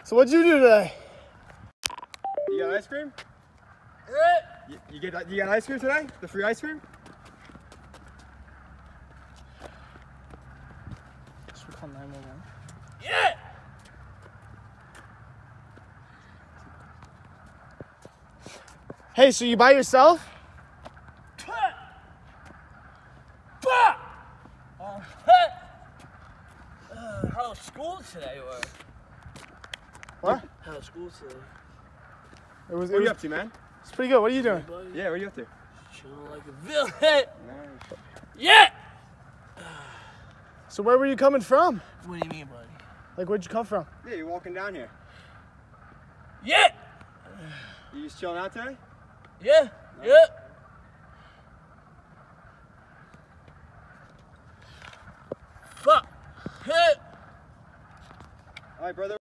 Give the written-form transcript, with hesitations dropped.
So what'd you do today? You got ice cream? You got ice cream today? The free ice cream? Should we call 911? Yeah! Hey, so you by yourself? How was school today, or? What? How was school today? What are you up to, man? It's pretty good. What are you doing? Buddy? Yeah, what are you up to? Chilling like a villain. Yeah! So where were you coming from? What do you mean, buddy? Like, where'd you come from? Yeah, you're walking down here. Yeah! You just chilling out today? Yeah! Yeah! Fuck! Hit! All right, brother.